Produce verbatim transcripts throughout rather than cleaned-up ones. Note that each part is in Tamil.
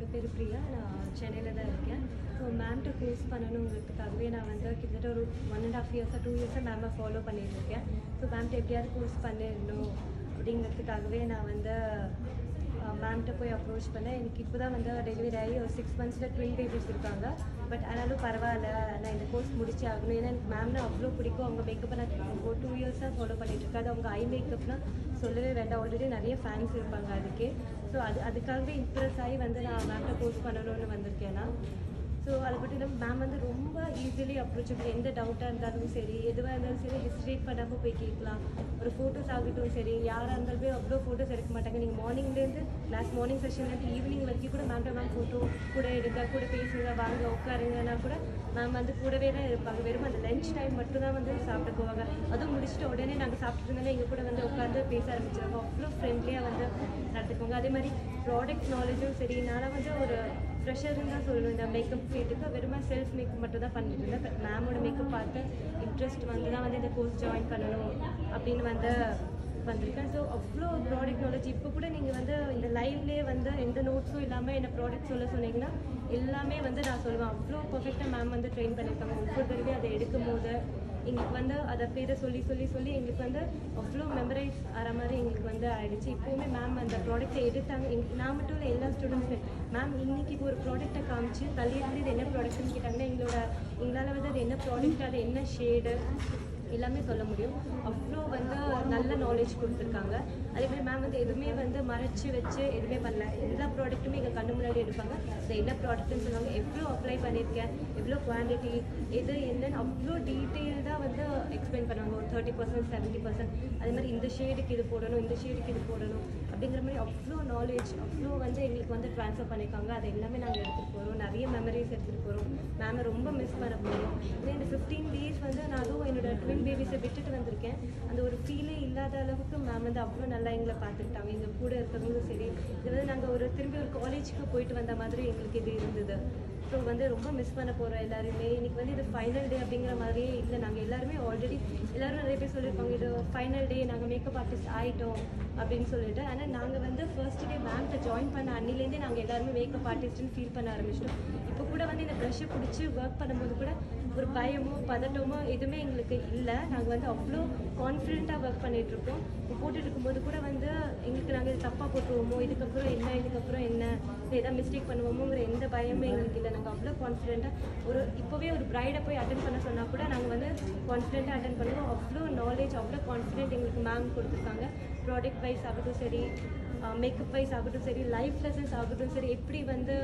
என்னோட பேர் பிரியா. நான் சென்னையில் தான் இருக்கேன். ஸோ மேம்கிட்ட கோர்ஸ் பண்ணணுங்கிறதுக்காகவே நான் வந்து கிட்டத்தட்ட ஒரு ஒன் அண்ட் ஆஃப் இயர்ஸாக டூ இயர்ஸாக மேமை ஃபாலோ பண்ணிகிட்ருக்கேன். ஸோ மேம்கிட்ட எப்படியாவது கோர்ஸ் பண்ணிடணும் அப்படிங்கிறதுக்காகவே நான் வந்து மேம்கிட்ட போய் அப்ரோச் பண்ணேன். எனக்கு இப்போ தான் வந்து டெலிவரி ஆகி ஒரு சிக்ஸ் மந்த்ஸில் ட்வின் பேபிஸ் இருக்காங்க. பட் ஆனாலும் பரவாயில்ல, நான் இந்த கோர்ஸ் முடிச்சே ஆகணும். ஏன்னா எனக்கு மேம்னா அவ்வளோ பிடிக்கும். அவங்க மேக்கப்பை நான் ஒரு டூ இயர்ஸாக ஃபாலோ பண்ணிகிட்ருக்கேன். அது அவங்க ஐ மேக்கப்னால் சொல்லவே வேண்டாம், ஆல்ரெடி நிறைய ஃபேன்ஸ் இருப்பாங்க அதுக்கே. ஸோ அது அதுக்காகவே இம்ப்ரெஸ் ஆகி வந்து நான் மேம்கிட்ட கோர்ஸ் பண்ணணும்னு வந்திருக்கேன்னா. ஸோ அதை பற்றி நம்ம மேம் வந்து ரொம்ப ஈஸிலி அப்ரோச்சபிள். எந்த டவுட்டாக இருந்தாலும் சரி, எதுவாக இருந்தாலும் சரி, ஹிஸ்ட்ரேட் பண்ணாமல் போய் கேட்கலாம். ஒரு ஃபோட்டோஸ் ஆகட்டும் சரி, யாராக இருந்தாலுமே அவ்வளோ ஃபோட்டோஸ் எடுக்க மாட்டாங்க. நீங்கள் மார்னிங்லேருந்து லாஸ்ட் மார்னிங் செஷன்லேருந்து ஈவினிங் வரைக்கும் கூட மேம்கிட்ட மேம் ஃபோட்டோ கூட எடுங்க, கூட பேசுங்க, வாங்க உட்காருங்கன்னா கூட மேம் வந்து கூடவே தான் இருப்பாங்க. வெறும் அந்த லஞ்ச் டைம் மட்டும் தான் வந்து சாப்பிட போவாங்க. அதுவும் முடிச்சுட்டு உடனே நாங்கள் சாப்பிட்டுட்டு இருந்தோன்னா எங்கள் கூட வந்து உட்காந்து பேச ஆரம்பிச்சிருவாங்க. அவ்வளோ ஃப்ரெண்ட்லியாக வந்து நடத்துக்குவாங்க. அதே மாதிரி ப்ராடக்ட் நாலேஜும் சரி. நான் வந்து ஒரு ஃப்ரெஷர்னு தான் சொல்லணும் இந்த மேக்கப் ஃபீல்டுக்கு. வெறுமா செல்ஃப் மேக்கப் மட்டும் தான் பண்ணிட்டு இருந்தேன். பட் மேமோட மேக்கப் பார்த்து இன்ட்ரெஸ்ட் வந்து தான் வந்து இந்த கோர்ஸ் ஜாயின் பண்ணணும் அப்படின்னு வந்து வந்திருக்கேன். ஸோ அவ்வளோ ப்ராடக்ட் நாலேஜ். இப்போ கூட நீங்கள் வந்து இந்த லைவ்லேயே வந்து எந்த நோட்ஸும் இல்லாமல் என்ன ப்ராடக்ட் சொல்ல சொன்னீங்கன்னா எல்லாமே வந்து நான் சொல்லுவேன். அவ்வளோ பர்ஃபெக்டாக மேம் வந்து ட்ரெயின் பண்ணியிருக்காங்க. ஒவ்வொரு தடவையும் அதை எடுக்கும் போது எங்களுக்கு வந்து அதை பேரை சொல்லி சொல்லி சொல்லி எங்களுக்கு வந்து அவ்வளோ மெமரைஸ் ஆகிற மாதிரி எங்களுக்கு வந்து ஆகிடுச்சு. இப்போவுமே மேம் அந்த ப்ராடக்ட்டை எடுத்தாங்க. எங் நான் மட்டும் இல்லை, எல்லா ஸ்டூடெண்ட்ஸுமே மேம் இன்றைக்கி இப்போ ஒரு ப்ராடக்ட்டை காமிச்சு தள்ளியிருந்து இது என்ன ப்ராடக்ட்னு கேட்டாங்கன்னா எங்களோட எங்களால் வந்து அது என்ன ப்ராடக்ட், அது என்ன ஷேடு எல்லாமே சொல்ல முடியும். அவ்வளோ வந்து நல்ல நாலேஜ் கொடுத்துருக்காங்க. அதேமாதிரி மேம் வந்து எதுவுமே வந்து மறைச்சி வச்சு எதுவுமே பண்ணல. எல்லா ப்ராடக்ட்டுமே எங்கள் கண்ணு முன்னாடி எடுப்பாங்க. அது என்ன ப்ராடக்ட்னு சொல்லுவாங்க, எவ்வளோ அப்ளை பண்ணியிருக்கேன், எவ்வளோ குவான்டிட்டி, எது என்னன்னு அவ்வளோ டீட்டெயில்டாக வந்து எக்ஸ்பிளைன் பண்ணுவாங்க. ஒரு தேர்ட்டி பர்சன்ட் செவன்ட்டி பர்சன்ட் அதே மாதிரி இந்த ஷேடுக்கு இது போடணும், இந்த ஷேடுக்கு இது போடணும் அப்படிங்கிற மாதிரி அவ்வளோ நாலேஜ் அவ்வளோ வந்து எங்களுக்கு வந்து ட்ரான்ஸ்ஃபர் பண்ணியிருக்காங்க. அது எல்லாமே நாங்கள் எடுத்துகிட்டு போகிறோம். நிறைய மெமரிஸ் எடுத்துகிட்டு போகிறோம். மேமை ரொம்ப மிஸ் பண்ண போகிறோம். ஏன்னா இந்த ஃபிஃப்டீன் டேஸ் வந்து நான் அதுவும் என்னோட ட்வின் பேபிஸை விட்டுட்டு வந்திருக்கேன். அந்த ஒரு ஃபீலே இல்லாத அளவுக்கு மேம் வந்து அவ்வளோ நல்லா எங்களை பார்த்துக்கிட்டாங்க. எங்கள் கூட இருக்கிறவங்களும் சரி. இது வந்து நாங்கள் ஒரு திரும்பி ஒரு காலேஜுக்கு போயிட்டு வந்த மாதிரி எங்களுக்கு இது இருந்தது. ஸோ வந்து ரொம்ப மிஸ் பண்ண போகிறோம் எல்லாருமே. இன்றைக்கி வந்து இது ஃபைனல் டே அப்படிங்கிற மாதிரியே இல்லை. நாங்கள் எல்லாருமே ஆல்ரெடி எல்லோரும் நிறைய பேர் சொல்லியிருப்பாங்க இது ஃபைனல் டே, நாங்கள் மேக்கப் ஆர்டிஸ்ட் ஆகிட்டோம் அப்படின்னு சொல்லிட்டு. ஆனால் நாங்கள் வந்து ஃபர்ஸ்ட் டே மேம்கிட்ட ஜாயின் பண்ண அன்னிலேருந்தே நாங்கள் எல்லாருமே மேக்கப் ஆர்டிஸ்ட்னு ஃபீல் பண்ண ஆரம்பிச்சிட்டோம். இப்போ கூட வந்து இந்த ப்ரஷ்ஷை பிடிச்சி ஒர்க் பண்ணும்போது கூட ஒரு பயமோ பதட்டமோ எதுவுமே எங்களுக்கு இல்லை. நாங்கள் வந்து அவ்வளோ கான்ஃபிடென்ட்டாக ஒர்க் பண்ணிகிட்ருக்கோம். இப்போ போட்டுட்டு இருக்கும்போது கூட வந்து எங்களுக்கு நாங்கள் இது தப்பாக போட்டுருவோமோ, இதுக்கப்புறம் என்ன இதுக்கப்புறம் என்ன எதாவது மிஸ்டேக் பண்ணுவோமோங்கிற எந்த பயமே எங்களுக்கு இல்லை. நாங்கள் அவ்வளோ கான்ஃபிடென்ட்டாக ஒரு இப்போவே ஒரு ப்ரைடை போய் அட்டென்ட் பண்ண சொன்னால் கூட நாங்கள் வந்து கான்ஃபிடென்ட்டாக அட்டென்ட் பண்ணுவோம். அவ்வளோ நாலேஜ் அவ்வளோ கான்ஃபிடென்ட் எங்களுக்கு மேம் கொடுத்துருக்காங்க. ப்ராடக்ட் வைஸ் ஆகட்டும் சரி, மேக்கப் வைஸ் ஆகட்டும் சரி, லைஃப் லெசன்ஸ் ஆகட்டும் சரி, எப்படி வந்து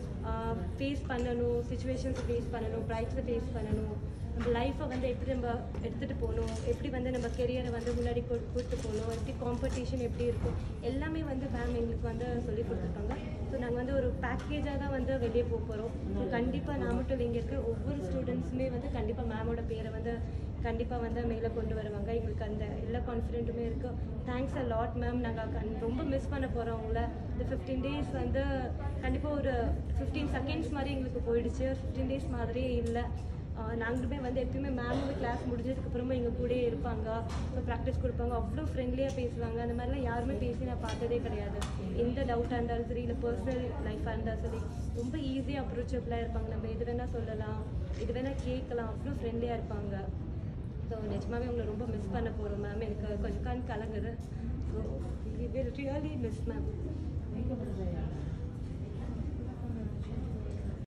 ஃபேஸ் பண்ணணும், சுச்சுவேஷன்ஸை ஃபேஸ் பண்ணணும், ப்ரைட்ஸை ஃபேஸ் பண்ணணும், நம்ம லைஃப்பை வந்து எப்படி நம்ம எடுத்துகிட்டு போகணும், எப்படி வந்து நம்ம கெரியரை வந்து முன்னாடி கூப்பிட்டு போகணும், எப்படி காம்படிஷன் எப்படி இருக்கும் எல்லாமே வந்து மேம் எங்களுக்கு வந்து சொல்லி கொடுத்துருக்காங்க. ஸோ நாங்கள் வந்து ஒரு பேக்கேஜாக தான் வந்து வெளியே போக போகிறோம். ஸோ கண்டிப்பாக நான் மட்டும் இல்லை, இங்கே இருக்கிற ஒவ்வொரு ஸ்டூடெண்ட்ஸுமே வந்து கண்டிப்பாக மேமோட பேரை வந்து கண்டிப்பாக வந்து மேலே கொண்டு வருவாங்க. எங்களுக்கு அந்த எல்லா கான்ஃபிடென்ட்டுமே இருக்குது. Thanks a lot ma'am. நாங்கள் கண் ரொம்ப மிஸ் பண்ண போகிறோம் உங்களை. இந்த ஃபிஃப்டீன் டேஸ் வந்து கண்டிப்பாக ஒரு ஃபிஃப்டீன் செகண்ட்ஸ் மாதிரி எங்களுக்கு போயிடுச்சு. ஃபிஃப்டீன் டேஸ் மாதிரியே இல்லை. நாங்களுமே வந்து எப்பயுமே மேமோட கிளாஸ் முடிஞ்சதுக்கப்புறமா எங்கள் கூடயே இருப்பாங்க. ஸோ ப்ராக்டிஸ் கொடுப்பாங்க. அவ்வளோ ஃப்ரெண்ட்லியாக பேசுவாங்க. அந்த மாதிரிலாம் யாருமே பேசி நான் பார்த்ததே கிடையாது. எந்த டவுட்டாக இருந்தாலும் சரி, இல்லை பர்சனல் லைஃபாக இருந்தாலும் சரி, ரொம்ப ஈஸியாக அப்ரோச்சபிளாக இருப்பாங்க. நம்ம எது வேணால் சொல்லலாம், இது வேணால் கேட்கலாம். அவ்வளோ ஃப்ரெண்ட்லியாக இருப்பாங்க. ஸோ நிஜமாவே உங்களை ரொம்ப மிஸ் பண்ண போகிறோம் மேம். எனக்கு கொஞ்சம் கண் கலங்குது. So we will really miss ma'am.